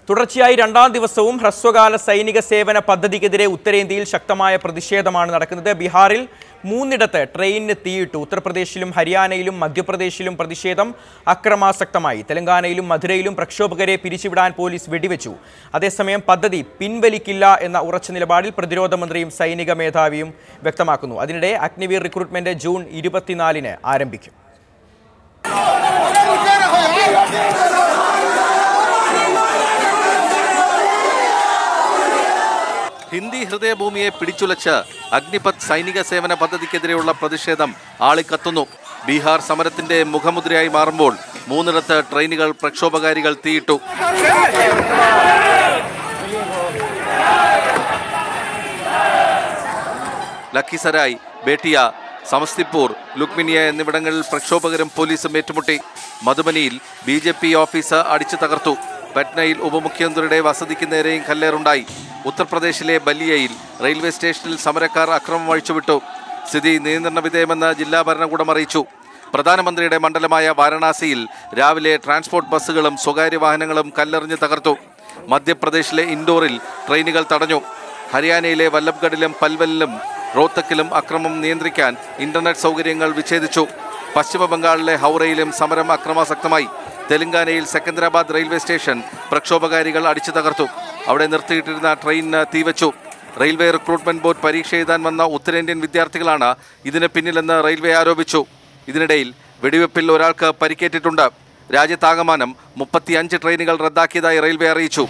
തുടർച്ചയായി രണ്ടാം ദിവസവും ഹ്രസ്വകാല സൈനിക സേവന പദ്ധതിക്കെതിരെ ഉത്തരേന്ത്യയിൽ ശക്തമായ പ്രതിഷേധമാണ് നടക്കുന്നത്. ബീഹാറിൽ 3 ട്രെയിനിന് തീയിട്ടു. ഉത്തർപ്രദേശിലും ഹരിയാനയിലും മധ്യപ്രദേശിലും പ്രതിഷേധം അക്രമാസക്തമായി. തെലങ്കാനയിലും മധുരയിലും പ്രക്ഷോഭകരെ പിരിച്ചുവിടാൻ പോലീസ് വെടിവെച്ചു. അതേസമയം പദ്ധതി പിൻവലിക്കില്ല എന്ന ഉറച്ച നിലപാടിൽ പ്രതിരോധ മന്ത്രിയും സൈനിക മേധാവിയും വ്യക്തമാക്കുന്നു. അതിനിടെ അഗ്നിവീർ റിക്രൂട്ട്മെന്റ് ജൂൺ 24-ന് ആരംഭിക്കും. ഹിന്ദി ഹൃദയഭൂമിയെ പിടിച്ചുലച്ച് അഗ്നിപത് സൈനിക സേവന പദ്ധതിക്കെതിരെയുള്ള പ്രതിഷേധം ആളിക്കത്തുന്നു. ബീഹാർ സമരത്തിന്റെ മുഖമുദ്രയായി മാറുമ്പോൾ 3 ട്രെയിനുകൾ പ്രക്ഷോഭകാരികൾ തീയിട്ടു. ലഖിസരായ്, ബേട്ടിയ, സമസ്തിപൂർ, ലുക്മിനിയ എന്നിവിടങ്ങളിൽ പ്രക്ഷോഭകരും പോലീസും ഏറ്റുമുട്ടി. മധുബനിയിൽ BJP ഓഫീസ് അടിച്ചു തകർത്തു. പട്നയിൽ ഉപമുഖ്യമന്ത്രിയുടെ വസതിക്ക് നേരെയും കല്ലേറുണ്ടായി. ഉത്തർപ്രദേശിലെ ബല്ലിയയിൽ റെയിൽവേ സ്റ്റേഷനിൽ സമരക്കാർ അക്രമം അഴിച്ചുവിട്ടു. സ്ഥിതി നിയന്ത്രണ വിധേയമെന്ന് ജില്ലാ ഭരണകൂടം അറിയിച്ചു. പ്രധാനമന്ത്രിയുടെ മണ്ഡലമായ വാരണാസിയിൽ രാവിലെ ട്രാൻസ്പോർട്ട് ബസ്സുകളും സ്വകാര്യ വാഹനങ്ങളും കല്ലെറിഞ്ഞ് തകർത്തു. മധ്യപ്രദേശിലെ ഇൻഡോറിൽ ട്രെയിനുകൾ തടഞ്ഞു. ഹരിയാനയിലെ വല്ലഭ്ഗഡിലും പൽവലിലും റോത്തക്കിലും അക്രമം നിയന്ത്രിക്കാൻ ഇന്റർനെറ്റ് സൗകര്യങ്ങൾ വിച്ഛേദിച്ചു. പശ്ചിമ ബംഗാളിലെ ഹൗറയിലും സമരം അക്രമാസക്തമായി. തെലങ്കാനയിൽ സെക്കന്ദരാബാദ് റെയിൽവേ സ്റ്റേഷൻ പ്രക്ഷോഭകാരികൾ അടിച്ചു തകർത്തു. അവിടെ നിർത്തിയിട്ടിരുന്ന ട്രെയിനിന് തീവച്ചു. റെയിൽവേ റിക്രൂട്ട്മെന്റ് ബോർഡ് പരീക്ഷ എഴുതാൻ വന്ന ഉത്തരേന്ത്യൻ വിദ്യാർത്ഥികളാണ് ഇതിന് പിന്നിലെന്ന് റെയിൽവേ ആരോപിച്ചു. ഇതിനിടയിൽ വെടിവെപ്പിൽ ഒരാൾക്ക് പരിക്കേറ്റിട്ടുണ്ട്. രാജ്യത്താകമാനം 35 ട്രെയിനുകൾ റദ്ദാക്കിയതായി റെയിൽവേ അറിയിച്ചു.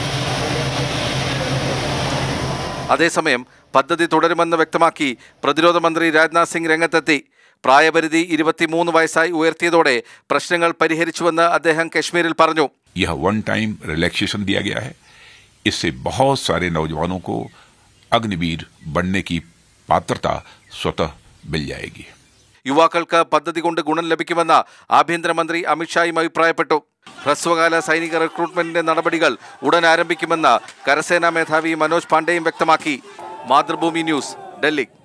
അതേസമയം പദ്ധതി തുടരുമെന്ന് വ്യക്തമാക്കി പ്രതിരോധ മന്ത്രി രാജ്നാഥ് സിംഗ് രംഗത്തെത്തി. പ്രായപരിധി 23 വയസ്സായി ഉയർത്തിയതോടെ പ്രശ്നങ്ങൾ പരിഹരിച്ചുവെന്ന് അദ്ദേഹം കശ്മീരിൽ പറഞ്ഞു. यह वन टाइम रिलैक्सेशन दिया गया है. इससे बहुत सारे नौजवानों को अग्निवीर बनने की पात्रता स्वतः मिल जाएगी. യുവാക്കൾക്ക് പദ്ധതി കൊണ്ട് ഗുണം ലഭിക്കുമെന്ന് ആഭ്യന്തരമന്ത്രി അമിത്ഷായും അഭിപ്രായപ്പെട്ടു. ഹ്രസ്വകാല സൈനിക റിക്രൂട്ട്മെന്റിന്റെ നടപടികൾ ഉടൻ ആരംഭിക്കുമെന്ന് കരസേനാ മേധാവി മനോജ് പാണ്ഡെയും വ്യക്തമാക്കി. മാതൃഭൂമി ന്യൂസ്, ഡൽഹി.